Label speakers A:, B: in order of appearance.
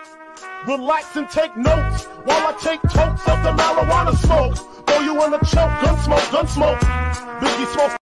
A: Relax and take notes while I take totes of the marijuana smoke. Throw you in a choke, gun smoke, gun smoke. Biggie smoke.